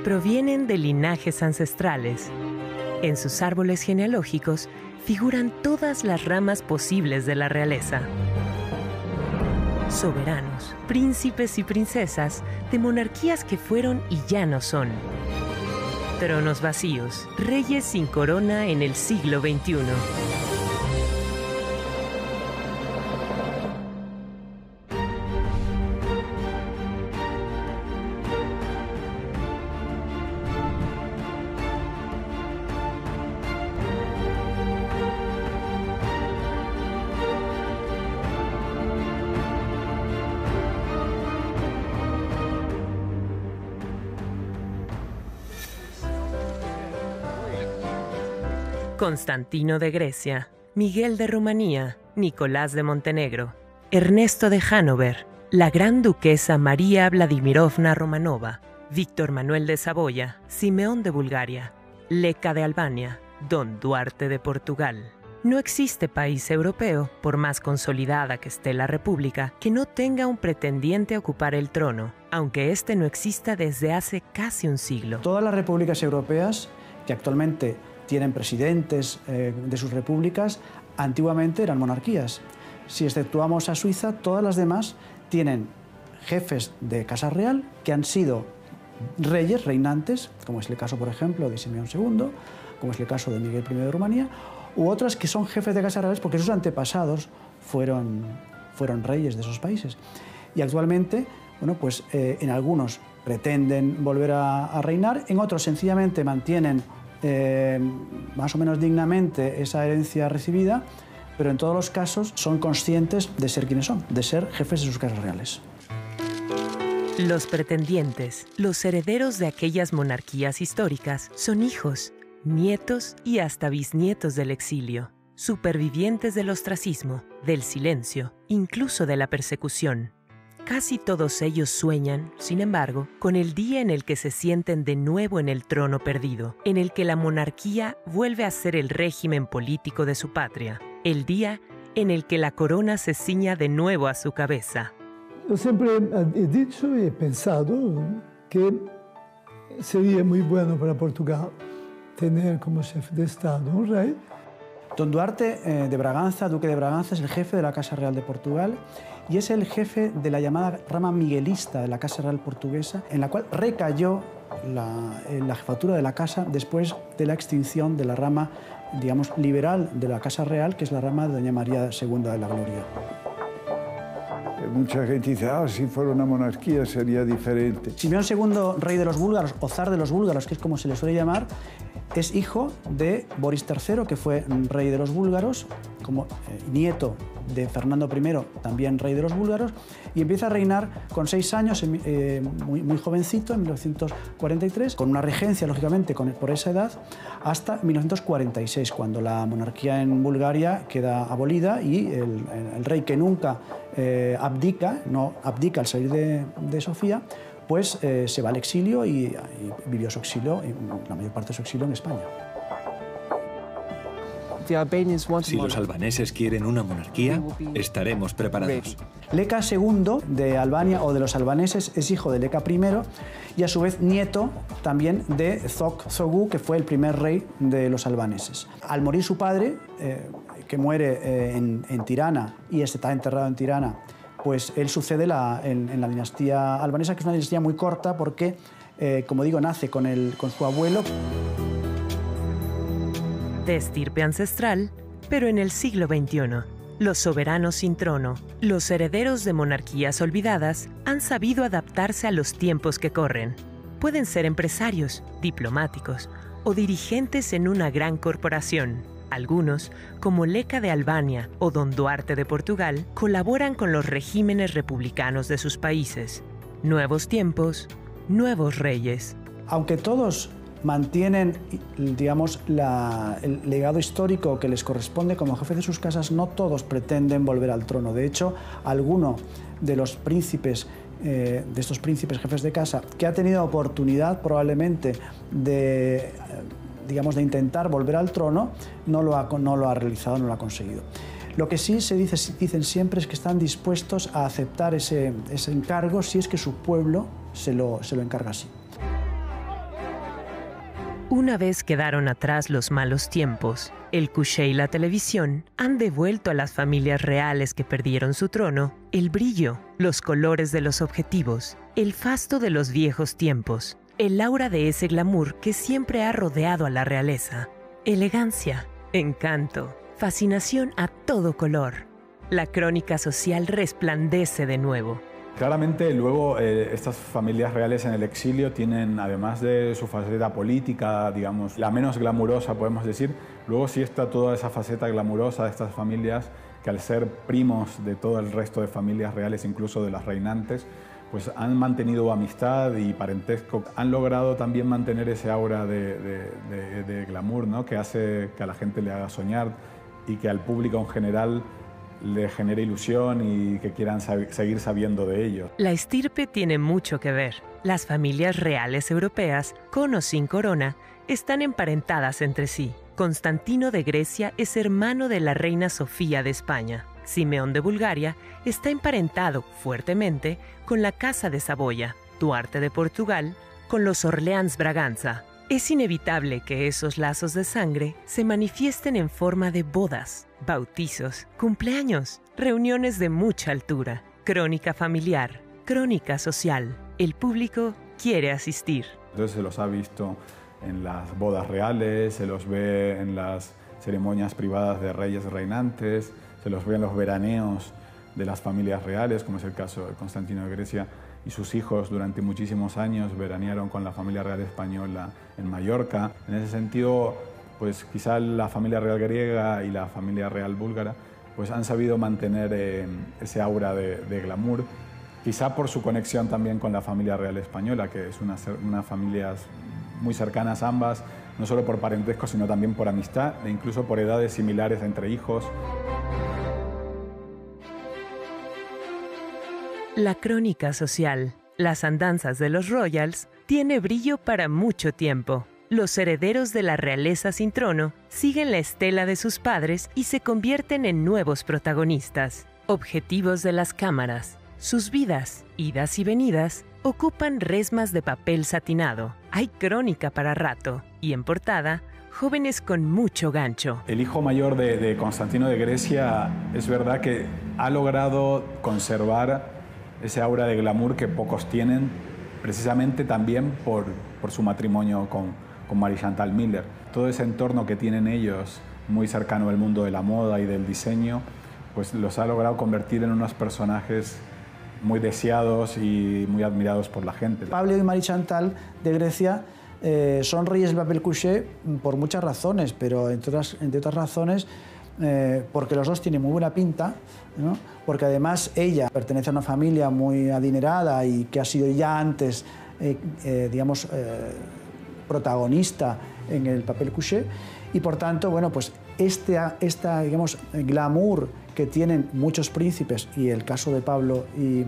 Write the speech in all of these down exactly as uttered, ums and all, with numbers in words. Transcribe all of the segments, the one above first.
provienen de linajes ancestrales. En sus árboles genealógicos figuran todas las ramas posibles de la realeza. Soberanos, príncipes y princesas de monarquías que fueron y ya no son. Tronos vacíos, reyes sin corona en el siglo veintiuno. Constantino de Grecia, Miguel de Rumanía, Nicolás de Montenegro, Ernesto de Hannover, la gran duquesa María Vladimirovna Romanova, Víctor Manuel de Saboya, Simeón de Bulgaria, Leca de Albania, Don Duarte de Portugal. No existe país europeo, por más consolidada que esté la república, que no tenga un pretendiente a ocupar el trono, aunque este no exista desde hace casi un siglo. Todas las repúblicas europeas que actualmente tienen presidentes eh, de sus repúblicas, antiguamente eran monarquías. Si exceptuamos a Suiza, todas las demás tienen jefes de Casa Real que han sido reyes, reinantes, como es el caso, por ejemplo, de Simeón segundo, como es el caso de Miguel primero de Rumanía, u otras que son jefes de Casa Reales porque sus antepasados fueron, fueron reyes de esos países. Y actualmente, bueno, pues, eh, en algunos pretenden volver a, a reinar, en otros sencillamente mantienen Eh, más o menos dignamente esa herencia recibida, pero en todos los casos son conscientes de ser quienes son, de ser jefes de sus casas reales. Los pretendientes, los herederos de aquellas monarquías históricas, son hijos, nietos y hasta bisnietos del exilio, supervivientes del ostracismo, del silencio, incluso de la persecución. Casi todos ellos sueñan, sin embargo, con el día en el que se sienten de nuevo en el trono perdido, en el que la monarquía vuelve a ser el régimen político de su patria, el día en el que la corona se ciña de nuevo a su cabeza. Yo siempre he dicho y he pensado que sería muy bueno para Portugal tener como jefe de Estado un rey. Don Duarte eh, de Braganza, duque de Braganza, es el jefe de la Casa Real de Portugal y es el jefe de la llamada rama miguelista de la Casa Real portuguesa, en la cual recayó la, la jefatura de la casa después de la extinción de la rama, digamos, liberal de la Casa Real, que es la rama de doña María segunda de la Gloria. Mucha gente dice, ah, si fuera una monarquía sería diferente. Simeón segundo, rey de los búlgaros, o zar de los búlgaros, que es como se le suele llamar, es hijo de Boris tercero, que fue rey de los búlgaros, como eh, nieto de Fernando primero, también rey de los búlgaros, y empieza a reinar con seis años, eh, muy, muy jovencito, en mil novecientos cuarenta y tres, con una regencia, lógicamente, con, por esa edad, hasta mil novecientos cuarenta y seis, cuando la monarquía en Bulgaria queda abolida y el, el rey que nunca eh, abdica, no abdica al salir de, de Sofía, pues eh, se va al exilio y, y vivió su exilio, la mayor parte de su exilio en España. Si los albaneses quieren una monarquía, estaremos preparados. Leca segundo de Albania o de los albaneses es hijo de Leca primero y a su vez nieto también de Zog Zogu, que fue el primer rey de los albaneses. Al morir su padre, eh, que muere eh, en, en Tirana y está enterrado en Tirana, pues él sucede la, en, en la dinastía albanesa, que es una dinastía muy corta porque, eh, como digo, nace con, el, con su abuelo. De estirpe ancestral, pero en el siglo veintiuno, los soberanos sin trono, los herederos de monarquías olvidadas, han sabido adaptarse a los tiempos que corren. Pueden ser empresarios, diplomáticos o dirigentes en una gran corporación. Algunos, como Leca de Albania o Don Duarte de Portugal, colaboran con los regímenes republicanos de sus países. Nuevos tiempos, nuevos reyes. Aunque todos mantienen, digamos, la, el legado histórico que les corresponde como jefes de sus casas, no todos pretenden volver al trono. De hecho, alguno de los príncipes, eh, de estos príncipes jefes de casa, que ha tenido oportunidad probablemente de, eh, digamos, de intentar volver al trono, no lo ha, no lo ha realizado, no lo ha conseguido. Lo que sí se dice, dicen siempre es que están dispuestos a aceptar ese, ese encargo si es que su pueblo se lo, se lo encarga así. Una vez quedaron atrás los malos tiempos, el couché y la televisión han devuelto a las familias reales que perdieron su trono el brillo, los colores de los objetivos, el fasto de los viejos tiempos, el aura de ese glamour que siempre ha rodeado a la realeza. Elegancia, encanto, fascinación a todo color. La crónica social resplandece de nuevo. Claramente, luego, eh, estas familias reales en el exilio tienen, además de su faceta política, digamos, la menos glamurosa, podemos decir, luego sí está toda esa faceta glamurosa de estas familias que, al ser primos de todo el resto de familias reales, incluso de las reinantes, pues han mantenido amistad y parentesco. Han logrado también mantener ese aura de, de, de, de glamour, ¿no?, que hace que a la gente le haga soñar y que al público en general le genere ilusión y que quieran sab- seguir sabiendo de ellos. La estirpe tiene mucho que ver. Las familias reales europeas, con o sin corona, están emparentadas entre sí. Constantino de Grecia es hermano de la reina Sofía de España. Simeón de Bulgaria está emparentado fuertemente con la Casa de Saboya. Duarte de Portugal con los Orleans Braganza. Es inevitable que esos lazos de sangre se manifiesten en forma de bodas, bautizos, cumpleaños, reuniones de mucha altura, crónica familiar, crónica social. El público quiere asistir. Entonces se los ha visto en las bodas reales, se los ve en las ceremonias privadas de reyes reinantes, se los ve en los veraneos de las familias reales, como es el caso de Constantino de Grecia y sus hijos durante muchísimos años veranearon con la familia real española en Mallorca. En ese sentido, pues quizá la familia real griega y la familia real búlgara pues han sabido mantener eh, ese aura de, de glamour, quizá por su conexión también con la familia real española, que es una, unas familias muy cercanas ambas, no solo por parentesco, sino también por amistad e incluso por edades similares entre hijos. La crónica social, las andanzas de los royals, tiene brillo para mucho tiempo. Los herederos de la realeza sin trono siguen la estela de sus padres y se convierten en nuevos protagonistas. Objetivos de las cámaras. Sus vidas, idas y venidas, ocupan resmas de papel satinado. Hay crónica para rato y en portada, jóvenes con mucho gancho. El hijo mayor de, de Constantino de Grecia es verdad que ha logrado conservar ese aura de glamour que pocos tienen, precisamente también por, por su matrimonio con, con Marie Chantal Miller. Todo ese entorno que tienen ellos, muy cercano al mundo de la moda y del diseño, pues los ha logrado convertir en unos personajes muy deseados y muy admirados por la gente. Pablo y Marie Chantal de Grecia eh, son reyes del papel couché por muchas razones, pero entre otras, entre otras razones eh, porque los dos tienen muy buena pinta, ¿no? Porque además ella pertenece a una familia muy adinerada y que ha sido ya antes, eh, eh, digamos, eh, protagonista en el papel couché, y por tanto, bueno, pues este esta, digamos, glamour que tienen muchos príncipes, y el caso de Pablo y,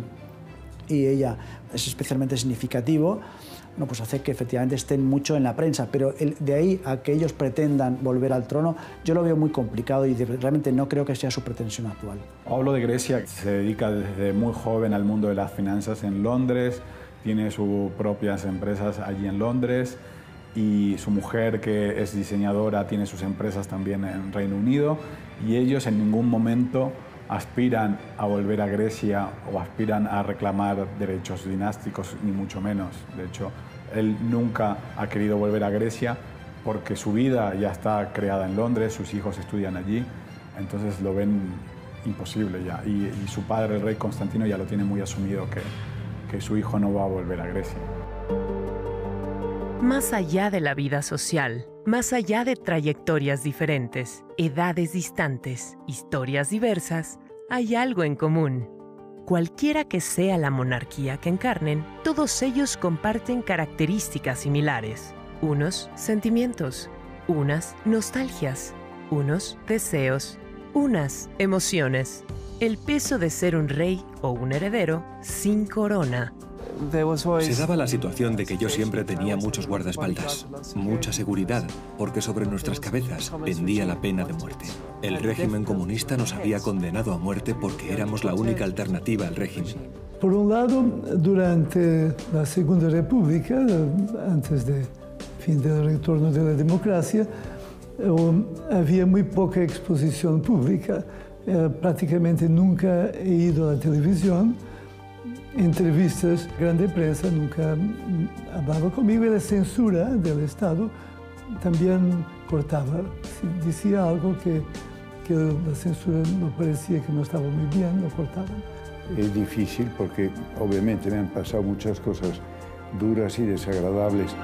y ella es especialmente significativo, bueno, pues hace que efectivamente estén mucho en la prensa, pero el, de ahí a que ellos pretendan volver al trono, yo lo veo muy complicado y de, realmente no creo que sea su pretensión actual. Pablo de Grecia se dedica desde muy joven al mundo de las finanzas en Londres, tiene sus propias empresas allí en Londres, y su mujer, que es diseñadora, tiene sus empresas también en Reino Unido, y ellos en ningún momento aspiran a volver a Grecia o aspiran a reclamar derechos dinásticos, ni mucho menos. De hecho, él nunca ha querido volver a Grecia porque su vida ya está creada en Londres, sus hijos estudian allí, entonces lo ven imposible ya. Y, y su padre, el rey Constantino, ya lo tiene muy asumido que, que su hijo no va a volver a Grecia. Más allá de la vida social, más allá de trayectorias diferentes, edades distantes, historias diversas, hay algo en común. Cualquiera que sea la monarquía que encarnen, todos ellos comparten características similares. Unos sentimientos, unas nostalgias, unos deseos, unas emociones. El peso de ser un rey o un heredero sin corona. Se daba la situación de que yo siempre tenía muchos guardaespaldas, mucha seguridad, porque sobre nuestras cabezas pendía la pena de muerte. El régimen comunista nos había condenado a muerte porque éramos la única alternativa al régimen. Por un lado, durante la Segunda República, antes de fin del retorno de la democracia, había muy poca exposición pública. Prácticamente nunca he ido a la televisión. Entrevistas, grande prensa nunca hablaba conmigo y la censura del Estado también cortaba. Si decía algo que, que la censura no parecía que no estaba muy bien, lo cortaban. Es difícil porque obviamente me han pasado muchas cosas duras y desagradables.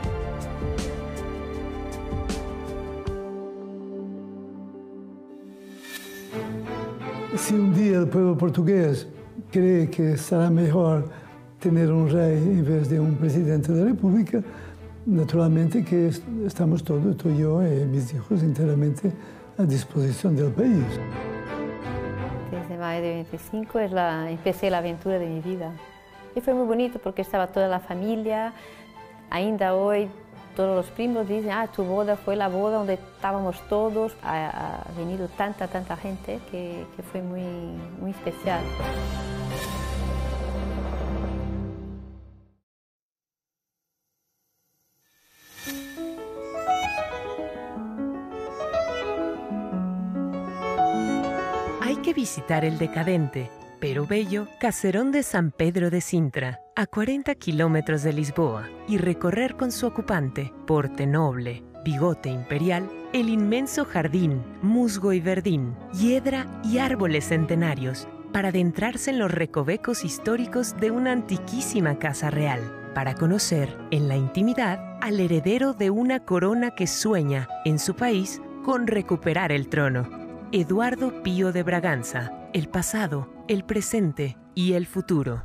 Si un día el pueblo portugués cree que será mejor tener un rey en vez de un presidente de la República, naturalmente que estamos todos, tú, yo y mis hijos, enteramente a disposición del país. Desde mayo de veinticinco es la, empecé la aventura de mi vida. Y fue muy bonito porque estaba toda la familia. Ainda hoy todos los primos dicen, ah, tu boda fue la boda donde estábamos todos. Ha, ha venido tanta, tanta gente que, que fue muy, muy especial. Hay que visitar el decadente, pero bello, caserón de San Pedro de Sintra, a cuarenta kilómetros de Lisboa, y recorrer con su ocupante, porte noble, bigote imperial, el inmenso jardín, musgo y verdín, hiedra y árboles centenarios, para adentrarse en los recovecos históricos de una antiquísima casa real, para conocer, en la intimidad, al heredero de una corona que sueña, en su país, con recuperar el trono. Eduardo Pío de Braganza, el pasado, el presente y el futuro.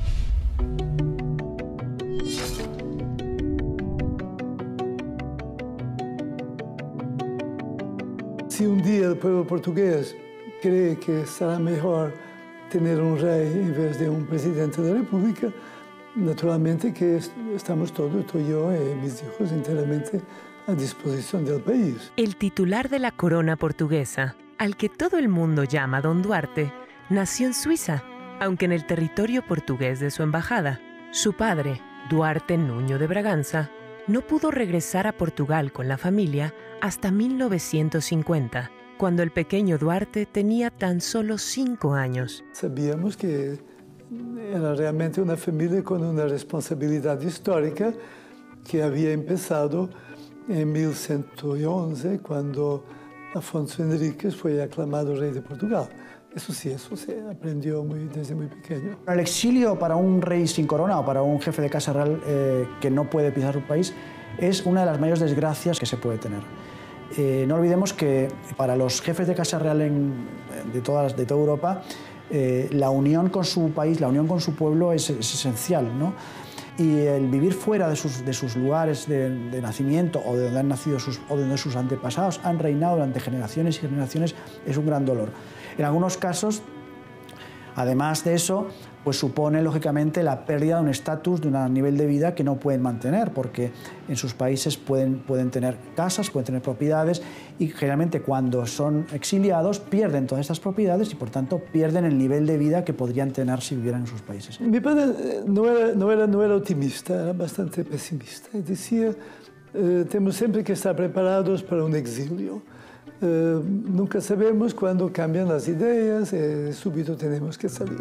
Si un día el pueblo portugués cree que será mejor tener un rey en vez de un presidente de la República, naturalmente que estamos todos, tú, yo y mis hijos, enteramente a disposición del país. El titular de la corona portuguesa, al que todo el mundo llama Don Duarte, nació en Suiza, aunque en el territorio portugués de su embajada. Su padre, Duarte Nuño de Braganza, no pudo regresar a Portugal con la familia hasta mil novecientos cincuenta, cuando el pequeño Duarte tenía tan solo cinco años. Sabíamos que era realmente una familia con una responsabilidad histórica que había empezado en mil ciento once, cuando Afonso Henriques fue aclamado rey de Portugal. Eso sí, eso se aprendió muy, desde muy pequeño. El exilio para un rey sin corona o para un jefe de casa real eh, que no puede pisar su país es una de las mayores desgracias que se puede tener. Eh, no olvidemos que para los jefes de casa real en, de, todas, de toda Europa, eh, la unión con su país, la unión con su pueblo es, es esencial, ¿no? Y el vivir fuera de sus, de sus lugares de, de nacimiento o de donde han nacido sus, o de donde sus antepasados han reinado durante generaciones y generaciones es un gran dolor. En algunos casos, además de eso, pues supone lógicamente la pérdida de un estatus, de un nivel de vida que no pueden mantener, porque en sus países pueden, pueden tener casas, pueden tener propiedades y generalmente cuando son exiliados pierden todas estas propiedades y por tanto pierden el nivel de vida que podrían tener si vivieran en sus países. Mi padre no era, no era, no era optimista, era bastante pesimista. Decía, eh, tenemos siempre que estar preparados para un exilio. Eh, nunca sabemos cuándo cambian las ideas y súbito tenemos que salir.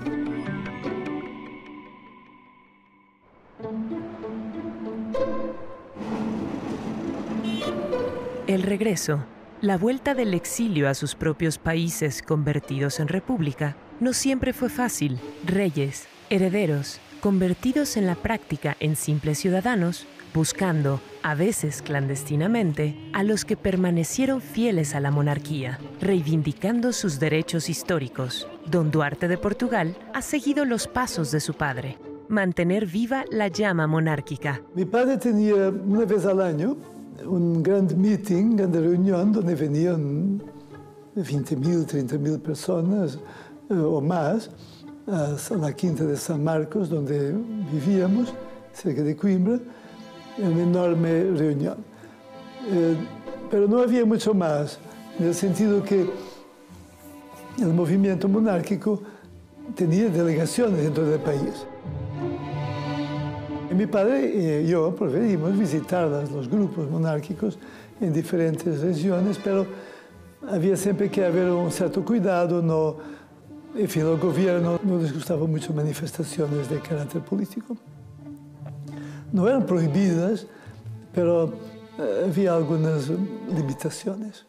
El regreso, la vuelta del exilio a sus propios países convertidos en república, no siempre fue fácil. Reyes, herederos, convertidos en la práctica en simples ciudadanos, buscando, a veces clandestinamente, a los que permanecieron fieles a la monarquía, reivindicando sus derechos históricos. Don Duarte de Portugal ha seguido los pasos de su padre, mantener viva la llama monárquica. Mi padre tenía una vez al año un gran meeting, una reunión donde venían veinte mil, treinta mil personas eh, o más a la quinta de San Marcos, donde vivíamos, cerca de Coimbra, en una enorme reunión. Eh, pero no había mucho más, en el sentido que el movimiento monárquico tenía delegaciones dentro del país. Mi padre y yo preferimos visitar los grupos monárquicos en diferentes regiones, pero había siempre que haber un cierto cuidado. No, en fin, el gobierno no les gustaban mucho manifestaciones de carácter político. No eran prohibidas, pero eh, había algunas limitaciones.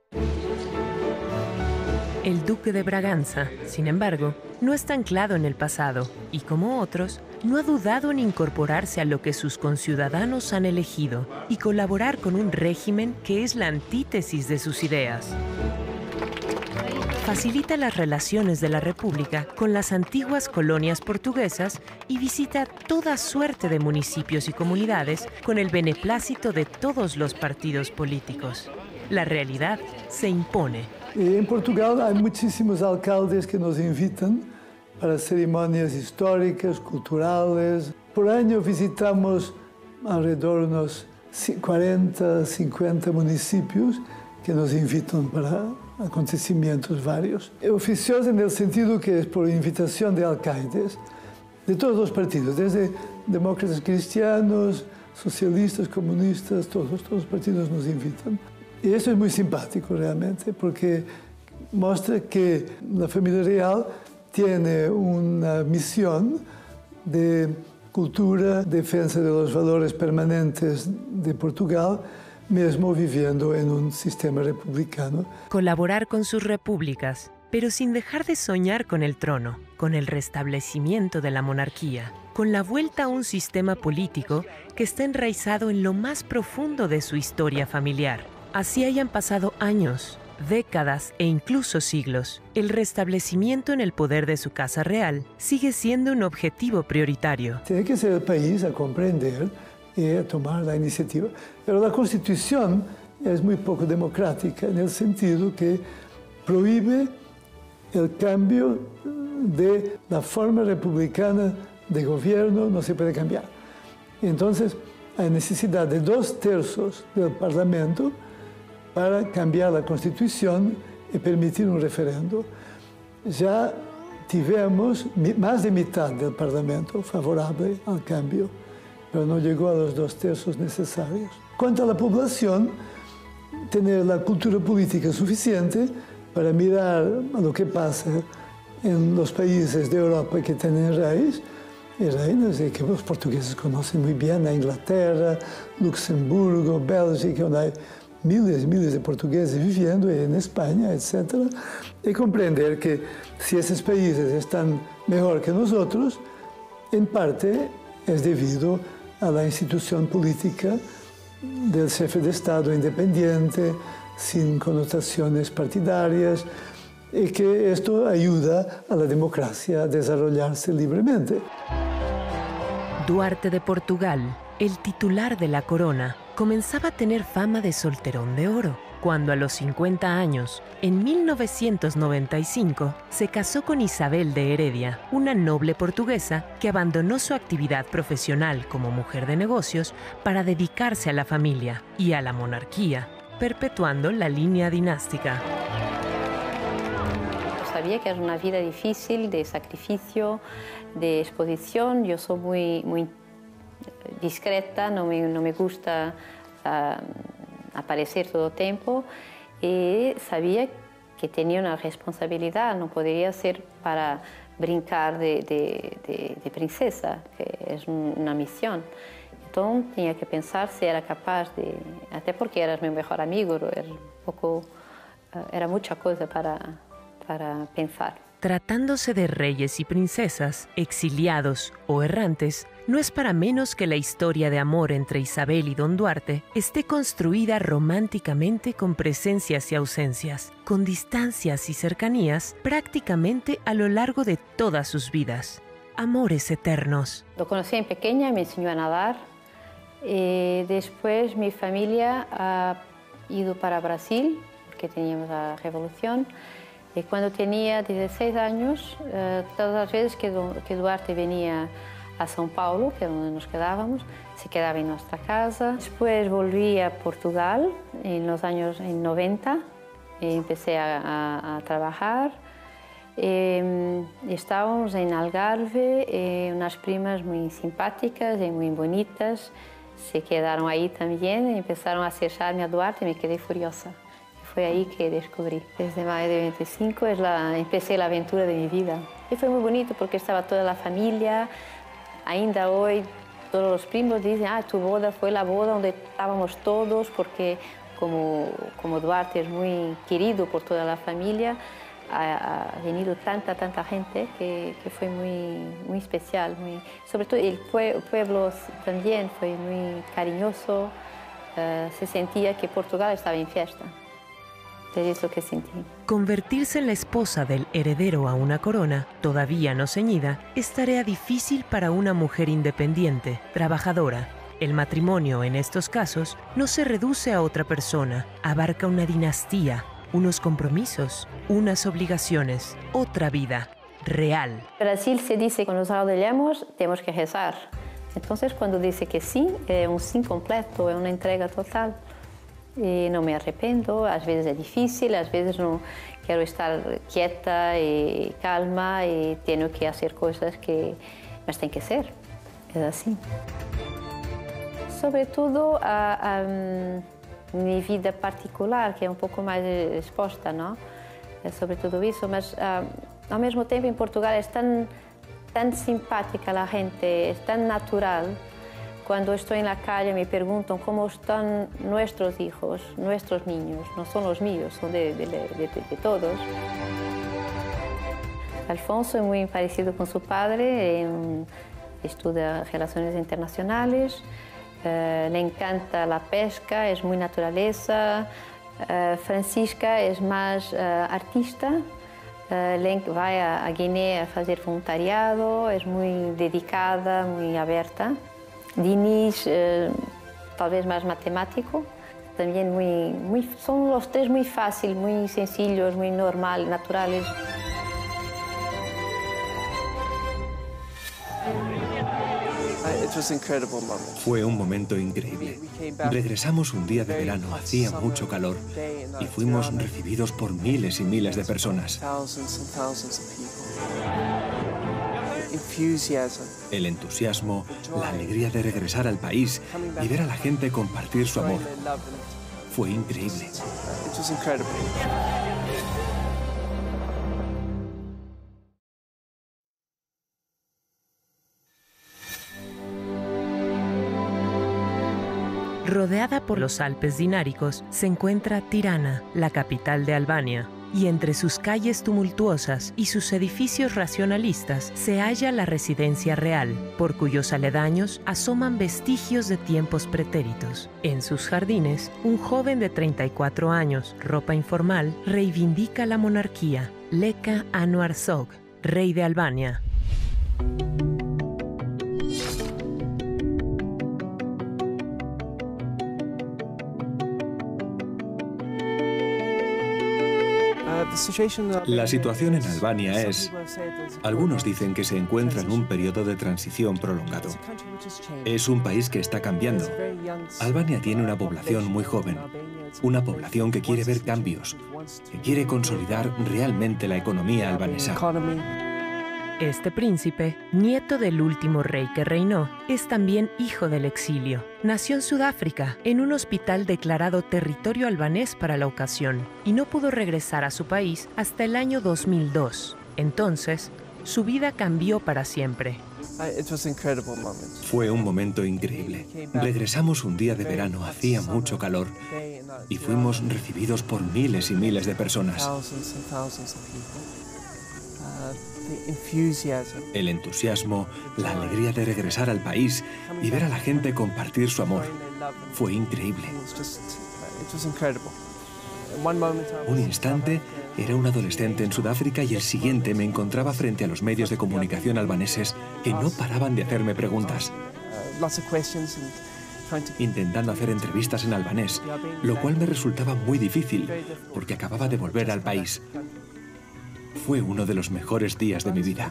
El duque de Braganza, sin embargo, no está anclado en el pasado y, como otros, no ha dudado en incorporarse a lo que sus conciudadanos han elegido y colaborar con un régimen que es la antítesis de sus ideas. Facilita las relaciones de la República con las antiguas colonias portuguesas y visita toda suerte de municipios y comunidades con el beneplácito de todos los partidos políticos. La realidad se impone. En Portugal hay muchísimos alcaldes que nos invitan para ceremonias históricas, culturales. Por año visitamos alrededor de unos cuarenta, cincuenta municipios que nos invitan para acontecimientos varios. Oficiosos en el sentido que es por invitación de alcaldes de todos los partidos, desde demócratas cristianos, socialistas, comunistas, todos, todos los partidos nos invitan. Y eso es muy simpático realmente, porque muestra que la familia real tiene una misión de cultura, defensa de los valores permanentes de Portugal, mismo viviendo en un sistema republicano. Colaborar con sus repúblicas, pero sin dejar de soñar con el trono, con el restablecimiento de la monarquía, con la vuelta a un sistema político que está enraizado en lo más profundo de su historia familiar. Así hayan pasado años, décadas e incluso siglos, el restablecimiento en el poder de su casa real sigue siendo un objetivo prioritario. Tiene que ser el país a comprender y a tomar la iniciativa. Pero la Constitución es muy poco democrática en el sentido que prohíbe el cambio de la forma republicana de gobierno, no se puede cambiar. Entonces, hay necesidad de dos tercios del Parlamento para cambiar la Constitución y permitir un referendo. Ya tivemos más de mitad del Parlamento favorable al cambio, pero no llegó a los dos tercios necesarios. Cuanto a la población, tener la cultura política suficiente para mirar a lo que pasa en los países de Europa que tienen raíz, y reinos y que los portugueses conocen muy bien, a Inglaterra, Luxemburgo, Bélgica, donde hay miles y miles de portugueses viviendo en España, etcétera, y comprender que si esos países están mejor que nosotros, en parte es debido a la institución política del jefe de Estado independiente, sin connotaciones partidarias, y que esto ayuda a la democracia a desarrollarse libremente. Duarte de Portugal, el titular de la corona, comenzaba a tener fama de solterón de oro, cuando a los cincuenta años, en mil novecientos noventa y cinco, se casó con Isabel de Heredia, una noble portuguesa que abandonó su actividad profesional como mujer de negocios para dedicarse a la familia y a la monarquía, perpetuando la línea dinástica. Sabía que era una vida difícil, de sacrificio, de exposición. Yo soy muy, muy discreta, no me, no me gusta uh, aparecer todo el tiempo, y sabía que tenía una responsabilidad, no podría ser para brincar de, de, de, de princesa, que es una misión. Entonces tenía que pensar si era capaz de, até porque eras mi mejor amigo, era, un poco, uh, era mucha cosa para, para pensar. Tratándose de reyes y princesas, exiliados o errantes, no es para menos que la historia de amor entre Isabel y don Duarte esté construida románticamente con presencias y ausencias, con distancias y cercanías prácticamente a lo largo de todas sus vidas. Amores eternos. Lo conocí en pequeña, me enseñó a nadar. Y después mi familia ha ido para Brasil, porque teníamos la revolución. Y cuando tenía dieciséis años, eh, todas las veces que, que Duarte venía a São Paulo, que es donde nos quedábamos, se quedaba en nuestra casa. Después volví a Portugal en los años en noventa, y empecé a, a, a trabajar. Eh, estábamos en Algarve, eh, unas primas muy simpáticas y muy bonitas se quedaron ahí también y empezaron a acercarme a Duarte y me quedé furiosa. Fue ahí que descubrí. Desde mayo de veinticinco es la, empecé la aventura de mi vida. Y fue muy bonito porque estaba toda la familia. Ainda hoy todos los primos dicen, ah, tu boda fue la boda donde estábamos todos, porque como, como Duarte es muy querido por toda la familia, ha, ha venido tanta, tanta gente que, que fue muy, muy especial. Muy, sobre todo el pueblo también fue muy cariñoso, uh, se sentía que Portugal estaba en fiesta. Es lo que sentí. Convertirse en la esposa del heredero a una corona, todavía no ceñida, es tarea difícil para una mujer independiente, trabajadora. El matrimonio, en estos casos, no se reduce a otra persona, abarca una dinastía, unos compromisos, unas obligaciones, otra vida, real. En Brasil se dice que cuando nos arrodillamos tenemos que rezar. Entonces, cuando dice que sí, es un sí completo, es una entrega total. Y no me arrepento, a veces es difícil, a veces no quiero estar quieta y calma y tengo que hacer cosas que me tienen que ser. Es así. Sobre todo a, a mi vida particular, que es un poco más expuesta, ¿no? Sobre todo eso, pero al mismo tiempo en Portugal es tan, tan simpática la gente, es tan natural. Cuando estoy en la calle me preguntan cómo están nuestros hijos, nuestros niños. No son los míos, son de, de, de, de, de todos. Alfonso es muy parecido con su padre, en, estudia relaciones internacionales, eh, le encanta la pesca, es muy naturaleza. Eh, Francisca es más eh, artista, eh, le va a, a Guinea a hacer voluntariado, es muy dedicada, muy abierta. Dinis, eh, tal vez más matemático, también muy, muy, son los tres muy fáciles, muy sencillos, muy normal, naturales. Fue un momento increíble. Regresamos un día de verano, hacía mucho calor y fuimos recibidos por miles y miles de personas. El entusiasmo, la alegría de regresar al país y ver a la gente compartir su amor. Fue increíble. Rodeada por los Alpes Dináricos se encuentra Tirana, la capital de Albania. Y entre sus calles tumultuosas y sus edificios racionalistas se halla la residencia real, por cuyos aledaños asoman vestigios de tiempos pretéritos. En sus jardines, un joven de treinta y cuatro años, ropa informal, reivindica la monarquía, Leka Anuarsog, rey de Albania. La situación en Albania es... Algunos dicen que se encuentra en un periodo de transición prolongado. Es un país que está cambiando. Albania tiene una población muy joven, una población que quiere ver cambios, que quiere consolidar realmente la economía albanesa. Este príncipe, nieto del último rey que reinó, es también hijo del exilio. Nació en Sudáfrica, en un hospital declarado territorio albanés para la ocasión, y no pudo regresar a su país hasta el año dos mil dos. Entonces, su vida cambió para siempre. Fue un momento increíble. Regresamos un día de verano, hacía mucho calor, y fuimos recibidos por miles y miles de personas. El entusiasmo, la alegría de regresar al país y ver a la gente compartir su amor. Fue increíble. Un instante era un adolescente en Sudáfrica y el siguiente me encontraba frente a los medios de comunicación albaneses que no paraban de hacerme preguntas, intentando hacer entrevistas en albanés, lo cual me resultaba muy difícil porque acababa de volver al país. Fue uno de los mejores días de mi vida.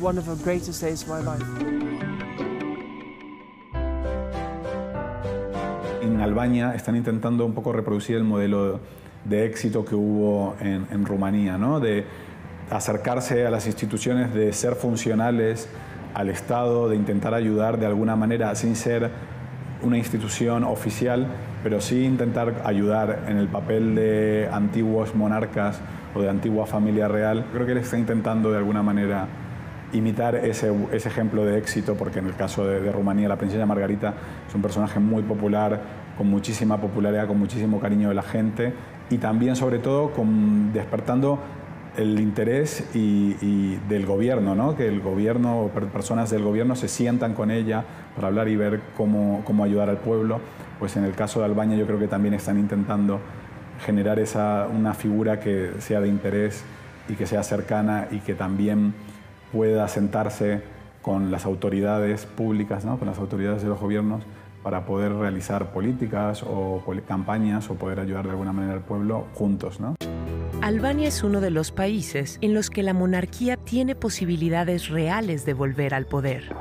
En Albania están intentando un poco reproducir el modelo de éxito que hubo en, en Rumanía, ¿no? De acercarse a las instituciones, de ser funcionales al Estado, de intentar ayudar de alguna manera sin ser una institución oficial, pero sí intentar ayudar en el papel de antiguos monarcas o de antigua familia real. Creo que él está intentando de alguna manera imitar ese, ese ejemplo de éxito, porque en el caso de, de Rumanía, la princesa Margarita es un personaje muy popular, con muchísima popularidad, con muchísimo cariño de la gente, y también, sobre todo, con, despertando el interés y, y del gobierno, ¿no? Que el gobierno o personas del gobierno se sientan con ella para hablar y ver cómo, cómo ayudar al pueblo. Pues en el caso de Albania yo creo que también están intentando generar esa, una figura que sea de interés y que sea cercana y que también pueda sentarse con las autoridades públicas, ¿no? Con las autoridades de los gobiernos, para poder realizar políticas o campañas o poder ayudar de alguna manera al pueblo juntos, ¿no? Albania es uno de los países en los que la monarquía tiene posibilidades reales de volver al poder.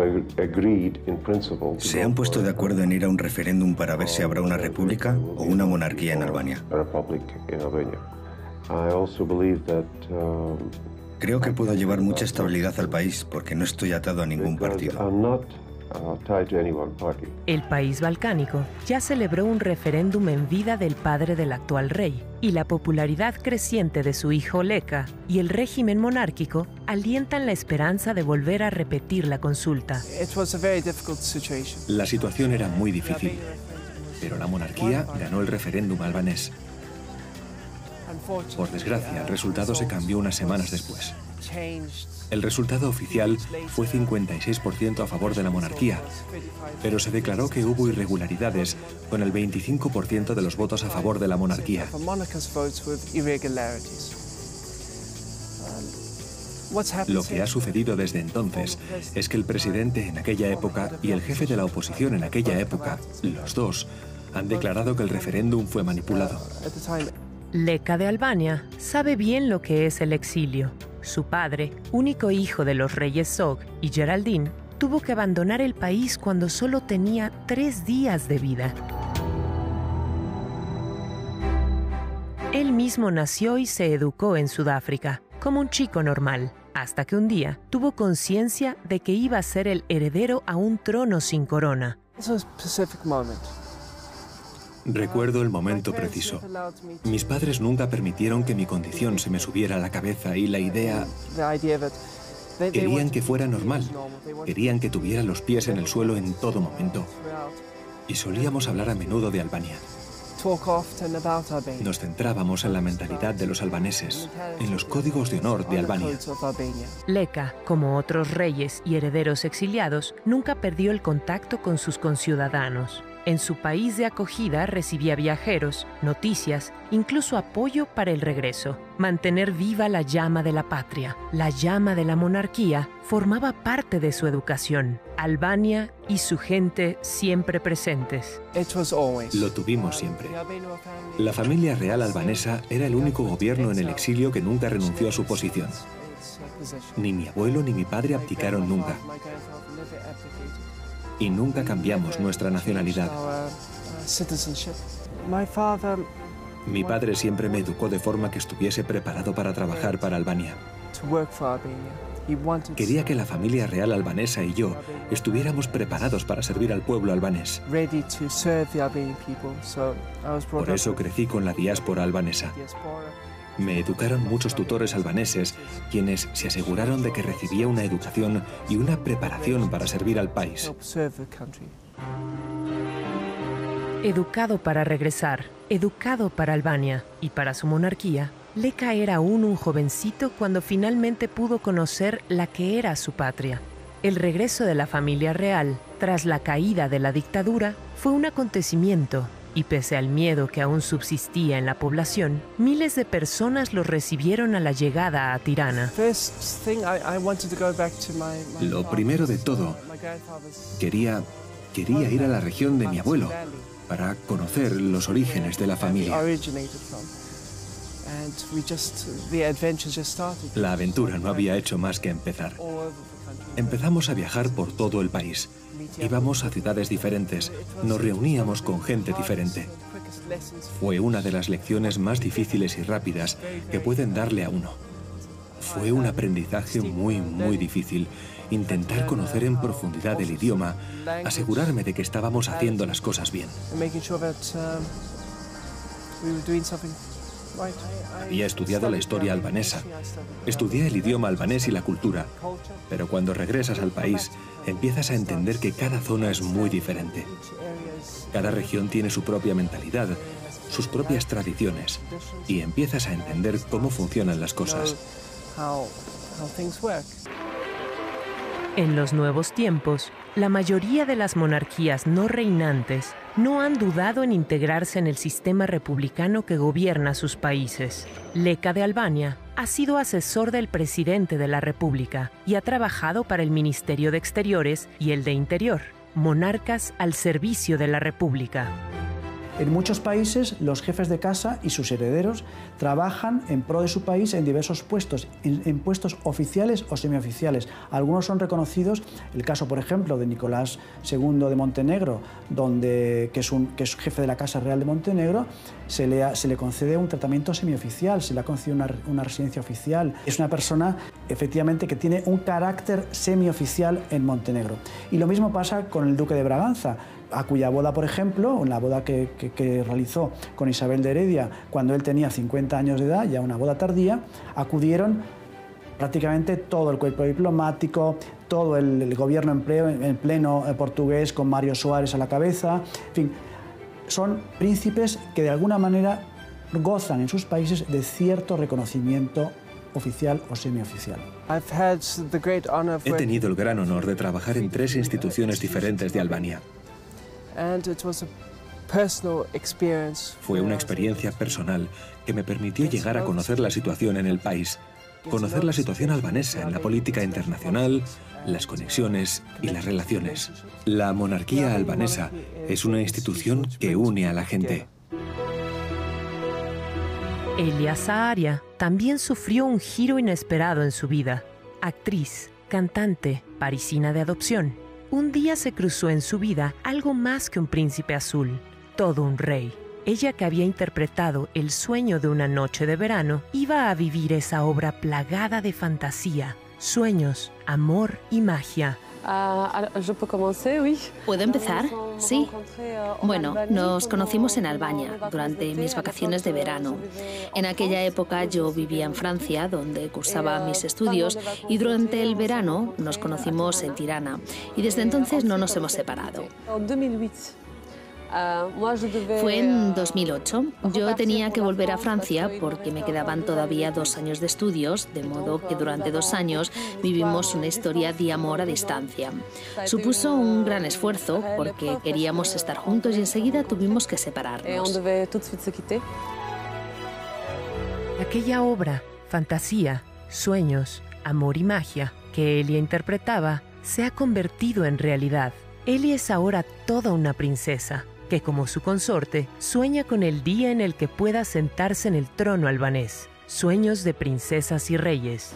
¿Se han puesto de acuerdo en ir a un referéndum para ver si habrá una república o una monarquía en Albania? Creo que puedo llevar mucha estabilidad al país porque no estoy atado a ningún partido. El país balcánico ya celebró un referéndum en vida del padre del actual rey, y la popularidad creciente de su hijo Leka y el régimen monárquico alientan la esperanza de volver a repetir la consulta. La situación era muy difícil, pero la monarquía ganó el referéndum albanés. Por desgracia, el resultado se cambió unas semanas después. El resultado oficial fue cincuenta y seis por ciento a favor de la monarquía, pero se declaró que hubo irregularidades con el veinticinco por ciento de los votos a favor de la monarquía. Lo que ha sucedido desde entonces es que el presidente en aquella época y el jefe de la oposición en aquella época, los dos, han declarado que el referéndum fue manipulado. Leka de Albania sabe bien lo que es el exilio. Su padre, único hijo de los reyes Zog y Geraldine, tuvo que abandonar el país cuando solo tenía tres días de vida. Él mismo nació y se educó en Sudáfrica, como un chico normal, hasta que un día tuvo conciencia de que iba a ser el heredero a un trono sin corona. Recuerdo el momento preciso. Mis padres nunca permitieron que mi condición se me subiera a la cabeza y la idea... Querían que fuera normal. Querían que tuviera los pies en el suelo en todo momento. Y solíamos hablar a menudo de Albania. Nos centrábamos en la mentalidad de los albaneses, en los códigos de honor de Albania. Leka, como otros reyes y herederos exiliados, nunca perdió el contacto con sus conciudadanos. En su país de acogida recibía viajeros, noticias, incluso apoyo para el regreso. Mantener viva la llama de la patria, la llama de la monarquía, formaba parte de su educación. Albania y su gente siempre presentes. Lo tuvimos siempre. La familia real albanesa era el único gobierno en el exilio que nunca renunció a su posición. Ni mi abuelo ni mi padre abdicaron nunca. Y nunca cambiamos nuestra nacionalidad. Mi padre siempre me educó de forma que estuviese preparado para trabajar para Albania. Quería que la familia real albanesa y yo estuviéramos preparados para servir al pueblo albanés. Por eso crecí con la diáspora albanesa. Me educaron muchos tutores albaneses, quienes se aseguraron de que recibía una educación y una preparación para servir al país. Educado para regresar, educado para Albania y para su monarquía, Leka era aún un jovencito cuando finalmente pudo conocer la que era su patria. El regreso de la familia real, tras la caída de la dictadura, fue un acontecimiento. Y pese al miedo que aún subsistía en la población, miles de personas los recibieron a la llegada a Tirana. Lo primero de todo, quería, quería ir a la región de mi abuelo para conocer los orígenes de la familia. La aventura no había hecho más que empezar. Empezamos a viajar por todo el país. Íbamos a ciudades diferentes, nos reuníamos con gente diferente. Fue una de las lecciones más difíciles y rápidas que pueden darle a uno. Fue un aprendizaje muy, muy difícil. Intentar conocer en profundidad el idioma, asegurarme de que estábamos haciendo las cosas bien. Había estudiado la historia albanesa, estudié el idioma albanés y la cultura, pero cuando regresas al país, empiezas a entender que cada zona es muy diferente. Cada región tiene su propia mentalidad, sus propias tradiciones, y empiezas a entender cómo funcionan las cosas. En los nuevos tiempos, la mayoría de las monarquías no reinantes no han dudado en integrarse en el sistema republicano que gobierna sus países. Leka de Albania ha sido asesor del presidente de la República y ha trabajado para el Ministerio de Exteriores y el de Interior, monarcas al servicio de la República. En muchos países, los jefes de casa y sus herederos trabajan en pro de su país en diversos puestos, en, en puestos oficiales o semioficiales. Algunos son reconocidos, el caso, por ejemplo, de Nicolás segundo de Montenegro, donde, que, es un, que es jefe de la Casa Real de Montenegro, se le, se le concede un tratamiento semioficial, se le ha concedido una, una residencia oficial. Es una persona, efectivamente, que tiene un carácter semioficial en Montenegro. Y lo mismo pasa con el duque de Braganza, a cuya boda, por ejemplo, en la boda que, que, que realizó con Isabel de Heredia cuando él tenía cincuenta años de edad, ya una boda tardía, acudieron prácticamente todo el cuerpo diplomático, todo el, el gobierno en pleno, en pleno portugués, con Mario Soares a la cabeza. En fin, son príncipes que de alguna manera gozan en sus países de cierto reconocimiento oficial o semioficial. He tenido el gran honor de trabajar en tres instituciones diferentes de Albania. Fue una experiencia personal que me permitió llegar a conocer la situación en el país, conocer la situación albanesa en la política internacional, las conexiones y las relaciones. La monarquía albanesa es una institución que une a la gente. Elia Saaria también sufrió un giro inesperado en su vida. Actriz, cantante, parisina de adopción. Un día se cruzó en su vida algo más que un príncipe azul, todo un rey. Ella, que había interpretado El sueño de una noche de verano, iba a vivir esa obra plagada de fantasía, sueños, amor y magia. ¿Puedo empezar? Sí. Bueno, nos conocimos en Albania durante mis vacaciones de verano. En aquella época yo vivía en Francia, donde cursaba mis estudios, y durante el verano nos conocimos en Tirana. Y desde entonces no nos hemos separado. Fue en dos mil ocho. Yo tenía que volver a Francia porque me quedaban todavía dos años de estudios, de modo que durante dos años vivimos una historia de amor a distancia. Supuso un gran esfuerzo porque queríamos estar juntos y enseguida tuvimos que separarnos. Aquella obra, fantasía, sueños, amor y magia, que Elia interpretaba, se ha convertido en realidad. Elia es ahora toda una princesa, que como su consorte, sueña con el día en el que pueda sentarse en el trono albanés. Sueños de princesas y reyes.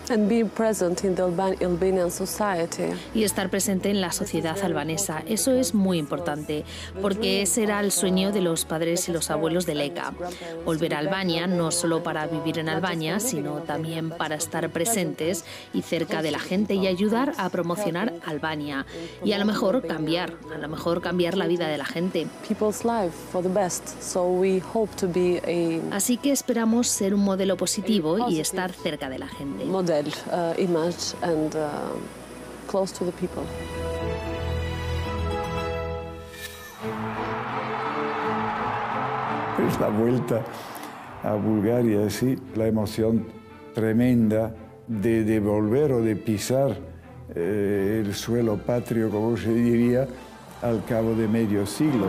Y estar presente en la sociedad albanesa, eso es muy importante, porque ese era el sueño de los padres y los abuelos de Leka. Volver a Albania, no solo para vivir en Albania, sino también para estar presentes y cerca de la gente y ayudar a promocionar Albania. Y a lo mejor cambiar, a lo mejor cambiar la vida de la gente. Así que esperamos ser un modelo positivo y estar cerca de la gente. Model, uh, image and uh, close to the people. Es la vuelta a Bulgaria, sí, la emoción tremenda de, de volver o de pisar eh, el suelo patrio, como se diría, al cabo de medio siglo.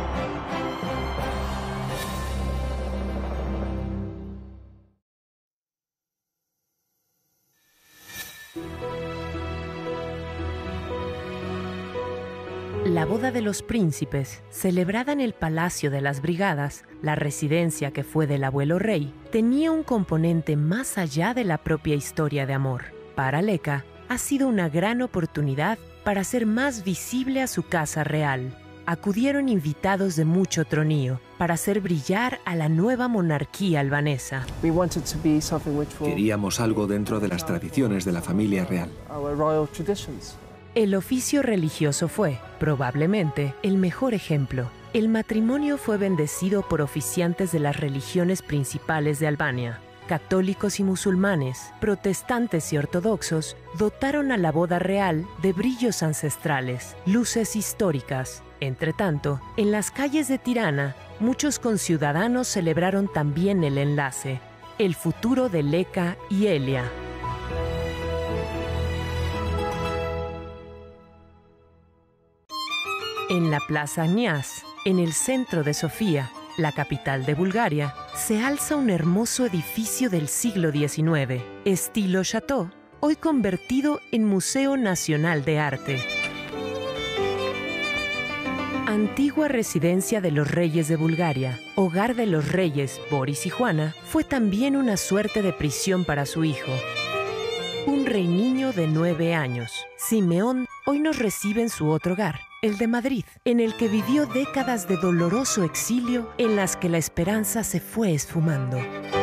La boda de los príncipes, celebrada en el Palacio de las Brigadas, la residencia que fue del abuelo rey, tenía un componente más allá de la propia historia de amor. Para Leka, ha sido una gran oportunidad para hacer más visible a su casa real. acudieron invitados de mucho tronío para hacer brillar a la nueva monarquía albanesa. Queríamos algo dentro de las tradiciones de la familia real. El oficio religioso fue, probablemente, el mejor ejemplo. El matrimonio fue bendecido por oficiantes de las religiones principales de Albania. Católicos y musulmanes, protestantes y ortodoxos dotaron a la boda real de brillos ancestrales, luces históricas. Entretanto, en las calles de Tirana, muchos conciudadanos celebraron también el enlace, el futuro de Leka y Elia. En la Plaza Nias, en el centro de Sofía, la capital de Bulgaria, se alza un hermoso edificio del siglo diecinueve, estilo Chateau, hoy convertido en Museo Nacional de Arte. Antigua residencia de los reyes de Bulgaria, hogar de los reyes Boris y Juana, fue también una suerte de prisión para su hijo. Un rey niño de nueve años, Simeón, hoy nos recibe en su otro hogar, el de Madrid, en el que vivió décadas de doloroso exilio en las que la esperanza se fue esfumando.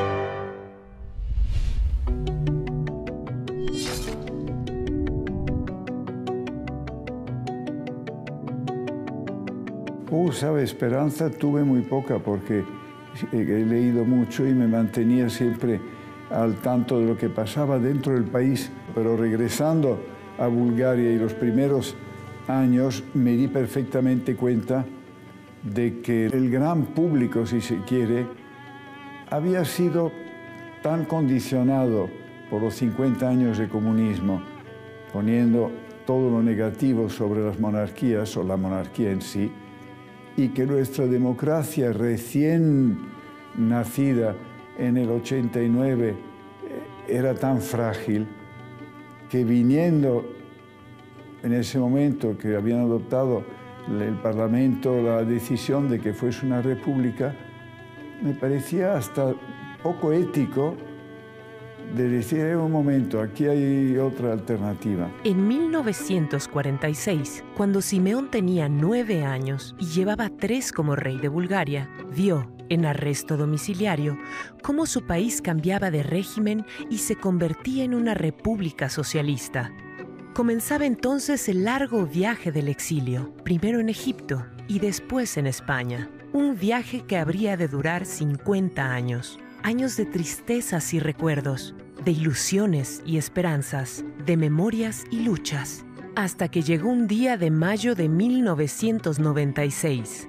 Uh, sabe, esperanza tuve muy poca porque he leído mucho y me mantenía siempre al tanto de lo que pasaba dentro del país. Pero regresando a Bulgaria y los primeros años me di perfectamente cuenta de que el gran público, si se quiere, había sido tan condicionado por los cincuenta años de comunismo, poniendo todo lo negativo sobre las monarquías o la monarquía en sí, y que nuestra democracia recién nacida en el ochenta y nueve era tan frágil que viniendo en ese momento que habían adoptado el Parlamento la decisión de que fuese una república, me parecía hasta poco ético de decir, en un momento, aquí hay otra alternativa. En mil novecientos cuarenta y seis, cuando Simeón tenía nueve años y llevaba tres como rey de Bulgaria, vio, en arresto domiciliario, cómo su país cambiaba de régimen y se convertía en una república socialista. Comenzaba entonces el largo viaje del exilio, primero en Egipto y después en España. Un viaje que habría de durar cincuenta años. Años de tristezas y recuerdos, de ilusiones y esperanzas, de memorias y luchas, hasta que llegó un día de mayo de mil novecientos noventa y seis.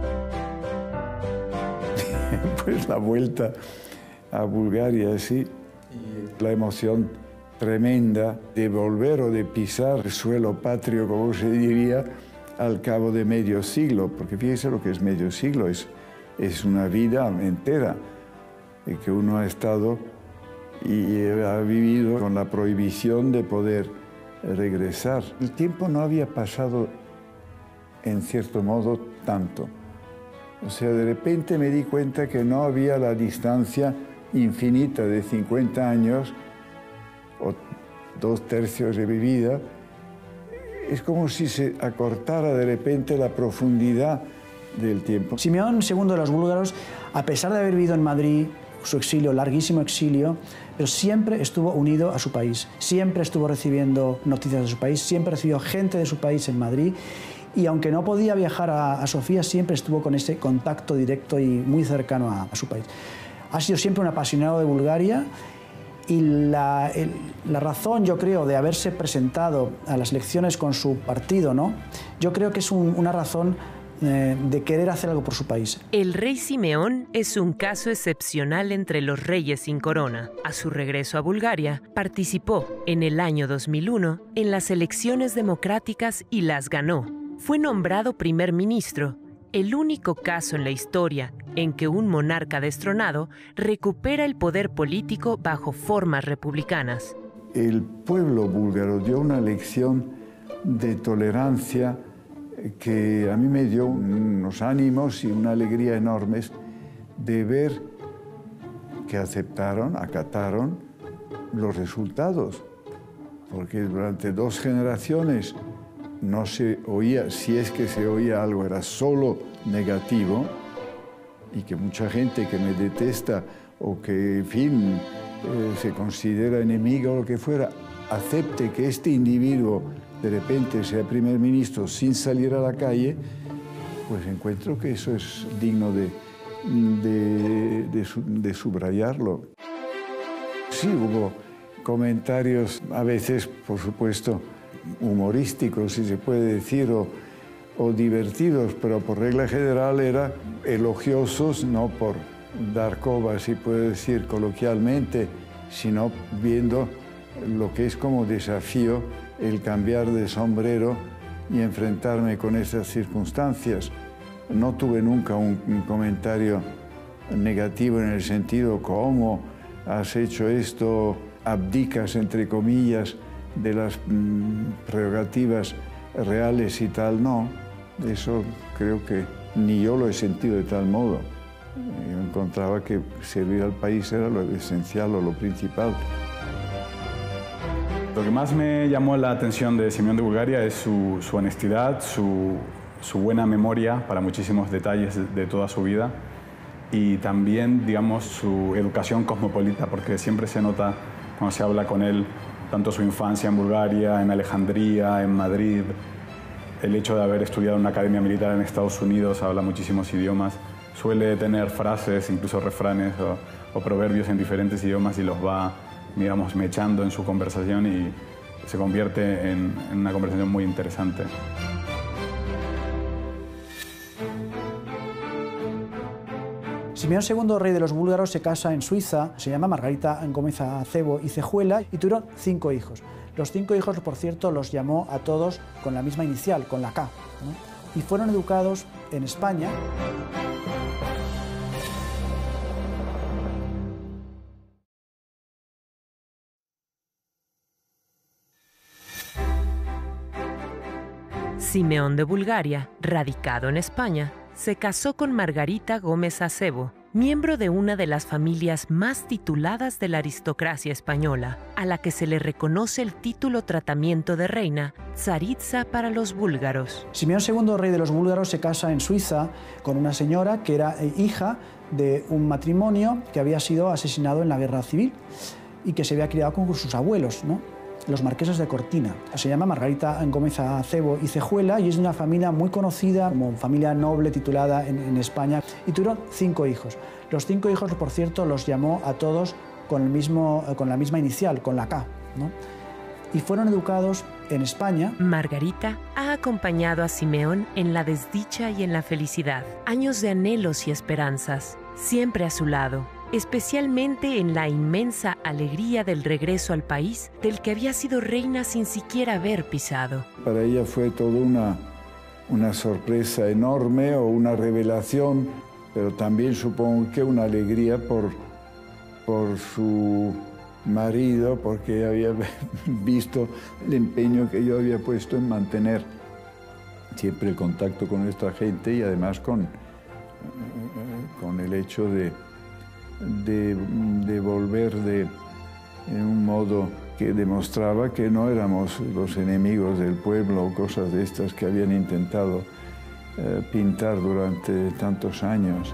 Pues la vuelta a Bulgaria, sí, la emoción tremenda de volver o de pisar el suelo patrio, como se diría, al cabo de medio siglo, porque fíjese lo que es medio siglo, es, es una vida entera que uno ha estado y ha vivido con la prohibición de poder regresar. El tiempo no había pasado, en cierto modo, tanto. O sea, de repente me di cuenta que no había la distancia infinita de cincuenta años o dos tercios de mi vida. Es como si se acortara de repente la profundidad del tiempo. Simeón segundo de los búlgaros, a pesar de haber vivido en Madrid, su exilio, larguísimo exilio, pero siempre estuvo unido a su país, siempre estuvo recibiendo noticias de su país, siempre recibió gente de su país en Madrid, y aunque no podía viajar a, a Sofía, siempre estuvo con ese contacto directo y muy cercano a, a su país. Ha sido siempre un apasionado de Bulgaria, y la, el, la razón, yo creo, de haberse presentado a las elecciones con su partido, ¿no? Yo creo que es un, una razón eh, de querer hacer algo por su país. El rey Simeón es un caso excepcional entre los reyes sin corona. A su regreso a Bulgaria, participó en el año dos mil uno en las elecciones democráticas y las ganó. Fue nombrado primer ministro, el único caso en la historia en que un monarca destronado recupera el poder político bajo formas republicanas. El pueblo búlgaro dio una lección de tolerancia que a mí me dio unos ánimos y una alegría enormes de ver que aceptaron, acataron los resultados, porque durante dos generaciones no se oía, si es que se oía algo, era solo negativo, y que mucha gente que me detesta o que, en fin, eh, se considera enemigo o lo que fuera, acepte que este individuo de repente sea primer ministro sin salir a la calle, pues encuentro que eso es digno de, de, de, de subrayarlo. Sí, hubo comentarios, a veces, por supuesto, humorísticos, si se puede decir, o, o divertidos, pero por regla general eran elogiosos, no por dar coba, si puede decir coloquialmente, sino viendo lo que es como desafío el cambiar de sombrero y enfrentarme con esas circunstancias. No tuve nunca un, un comentario negativo en el sentido, ¿cómo has hecho esto? Abdicas, entre comillas, de las mm, prerrogativas reales y tal. No, eso creo que ni yo lo he sentido de tal modo. Yo encontraba que servir al país era lo esencial o lo principal. Lo que más me llamó la atención de Simeón de Bulgaria es su, su honestidad, su, su buena memoria para muchísimos detalles de, de toda su vida y también, digamos, su educación cosmopolita, porque siempre se nota cuando se habla con él, tanto su infancia en Bulgaria, en Alejandría, en Madrid, el hecho de haber estudiado en una academia militar en Estados Unidos, habla muchísimos idiomas, suele tener frases, incluso refranes o, o proverbios en diferentes idiomas y los va, digamos, mechando en su conversación y se convierte en, en una conversación muy interesante. Simeón segundo, rey de los búlgaros, se casa en Suiza, se llama Margarita Gómez Acebo y Cejuela, y tuvieron cinco hijos. Los cinco hijos, por cierto, los llamó a todos con la misma inicial, con la K, ¿no? Y fueron educados en España. Simeón de Bulgaria, radicado en España, se casó con Margarita Gómez Acebo, miembro de una de las familias más tituladas de la aristocracia española, a la que se le reconoce el título tratamiento de reina, tsaritsa para los búlgaros. Simeón segundo, rey de los búlgaros, se casa en Suiza con una señora que era hija de un matrimonio que había sido asesinado en la guerra civil y que se había criado con sus abuelos, ¿no? Los marqueses de Cortina. Se llama Margarita Gómez Acebo y Cejuela y es de una familia muy conocida como familia noble titulada en, en España, y tuvieron cinco hijos. Los cinco hijos, por cierto, los llamó a todos con, el mismo, con la misma inicial, con la K, ¿no? Y fueron educados en España. Margarita ha acompañado a Simeón en la desdicha y en la felicidad, años de anhelos y esperanzas, siempre a su lado, especialmente en la inmensa alegría del regreso al país del que había sido reina sin siquiera haber pisado. Para ella fue toda una, una sorpresa enorme o una revelación, pero también supongo que una alegría por, por su marido, porque había visto el empeño que yo había puesto en mantener siempre el contacto con nuestra gente y además con, con el hecho de De, de volver de, en un modo que demostraba que no éramos los enemigos del pueblo o cosas de estas que habían intentado eh, pintar durante tantos años.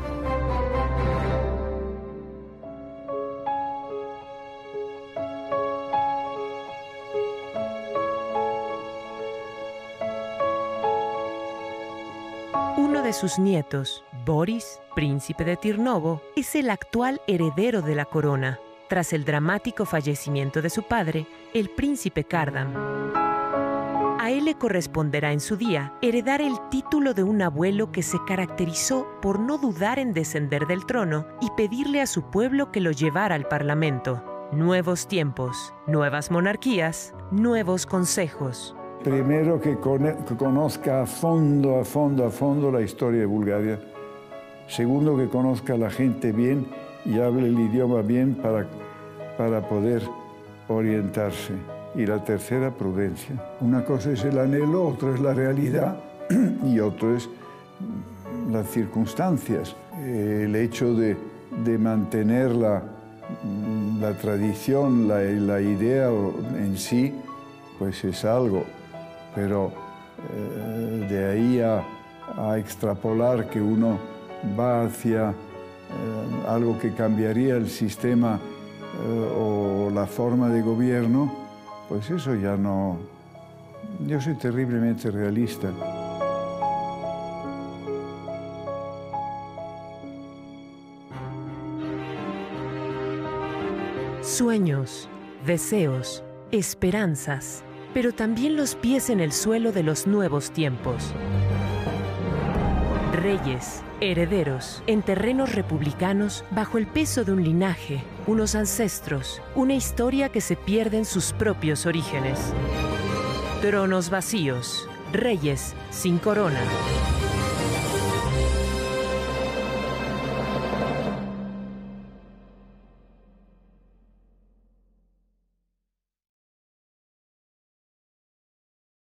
Uno de sus nietos, Boris, príncipe de Tirnovo, es el actual heredero de la corona, tras el dramático fallecimiento de su padre, el príncipe Kardam. A él le corresponderá en su día heredar el título de un abuelo que se caracterizó por no dudar en descender del trono y pedirle a su pueblo que lo llevara al Parlamento. Nuevos tiempos, nuevas monarquías, nuevos consejos. Primero que, que conozca a fondo, a fondo, a fondo la historia de Bulgaria. Segundo, que conozca a la gente bien y hable el idioma bien para, para poder orientarse. Y la tercera, prudencia. Una cosa es el anhelo, otra es la realidad y otro es las circunstancias. El hecho de, de mantener la, la tradición, la, la idea en sí, pues es algo. Pero Eh, de ahí a, a extrapolar que uno va hacia eh, algo que cambiaría el sistema eh, o la forma de gobierno, pues eso ya no... Yo soy terriblemente realista. Sueños, deseos, esperanzas, pero también los pies en el suelo de los nuevos tiempos. Reyes, herederos, en terrenos republicanos, bajo el peso de un linaje, unos ancestros, una historia que se pierde en sus propios orígenes. Tronos vacíos, reyes sin corona.